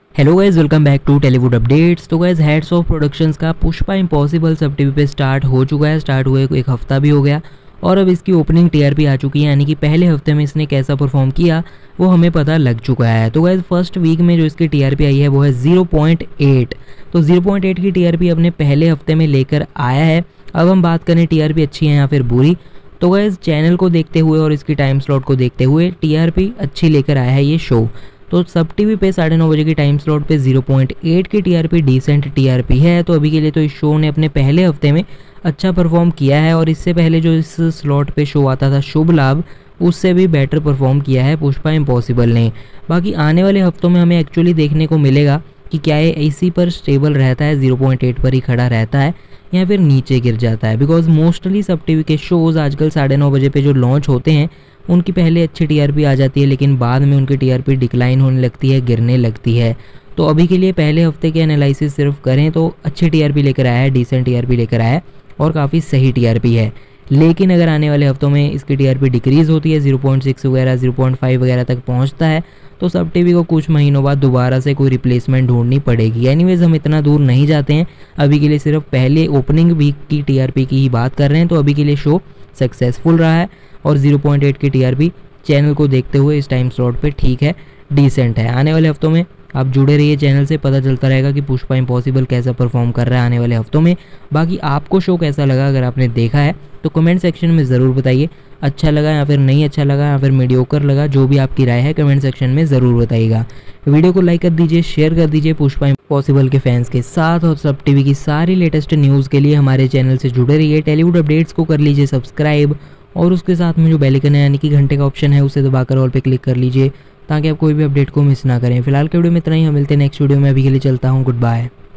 Hello guys, welcome back to Tollywood updates. तो guys heads of productions का Pushpa impossible Sab TV पे start हो चुका है। स्टार्ट हुए एक हफ्ता भी हो गया और अब इसकी ओपनिंग टीआरपी आ चुकी है, यानी कि पहले हफ्ते में इसने कैसा परफॉर्म किया वो हमें पता लग चुका है। तो गाइज फर्स्ट वीक में जो इसकी टीआरपी आई है वो है 0.8। तो 0.8 की टीआरपी अपने पहले हफ्ते में लेकर आया है। अब हम बात करें टीआरपी अच्छी है या फिर बुरी। तो गाइज चैनल को देखते हुए और इसकी टाइम स्लॉट को देखते हुए टीआरपी अच्छी लेकर आया है ये शो। तो सब टीवी पे 9:30 बजे की टाइम स्लॉट पे 0.8 की टीआरपी डिसेंट टीआरपी है। तो अभी के लिए तो इस शो ने अपने पहले हफ्ते में अच्छा परफॉर्म किया है और इससे पहले जो इस स्लॉट पे शो आता था शुभ लाभ, उससे भी बेटर परफॉर्म किया है पुष्पा इम्पॉसिबल ने। बाकी आने वाले हफ्तों में हमें एक्चुअली देखने को मिलेगा कि क्या ये इसी पर स्टेबल रहता है, 0.8 पर ही खड़ा रहता है या फिर नीचे गिर जाता है। बिकॉज मोस्टली सब टीवी के शोज़ आजकल 9:30 बजे पे जो लॉन्च होते हैं उनकी पहले अच्छी टीआरपी आ जाती है, लेकिन बाद में उनकी टीआरपी डिक्लाइन होने लगती है, गिरने लगती है। तो अभी के लिए पहले हफ्ते के एनालिसिस सिर्फ करें तो अच्छी टीआरपी लेकर आया है, डिसेंट टीआरपी लेकर आया है और काफ़ी सही टीआरपी है। लेकिन अगर आने वाले हफ्तों में इसकी टीआरपी डिक्रीज़ होती है, 0.6 वगैरह 0.5 वगैरह तक पहुंचता है, तो सब टीवी को कुछ महीनों बाद दोबारा से कोई रिप्लेसमेंट ढूंढनी पड़ेगी। एनीवेज हम इतना दूर नहीं जाते हैं, अभी के लिए सिर्फ पहले ओपनिंग वीक की टीआरपी की ही बात कर रहे हैं। तो अभी के लिए शो सक्सेसफुल रहा है और 0.8 की टीआरपी चैनल को देखते हुए इस टाइम स्लॉट पे ठीक है, डिसेंट है। आने वाले हफ्तों में आप जुड़े रहिए चैनल से, पता चलता रहेगा कि पुष्पा इम्पॉसिबल कैसा परफॉर्म कर रहा है आने वाले हफ्तों में। बाकी आपको शो कैसा लगा, अगर आपने देखा है तो कमेंट सेक्शन में ज़रूर बताइए। अच्छा लगा या फिर नहीं अच्छा लगा या फिर मीडियोकर लगा, जो भी आपकी राय है कमेंट सेक्शन में ज़रूर बताइएगा। वीडियो को लाइक कर दीजिए, शेयर कर दीजिए पुष्पा इम्पॉसिबल के फैंस के साथ, और सब टीवी की सारी लेटेस्ट न्यूज़ के लिए हमारे चैनल से जुड़े रहिए। टॉलीवुड अपडेट्स को कर लीजिए सब्सक्राइब और उसके साथ में जो बेल आइकन है यानी कि घंटे का ऑप्शन है उसे दबाकर ऑल पे क्लिक कर लीजिए ताकि आप कोई भी अपडेट को मिस ना करें। फिलहाल के वीडियो में इतना ही, हम मिलते हैं नेक्स्ट वीडियो में। अभी के लिए चलता हूँ, गुड बाय।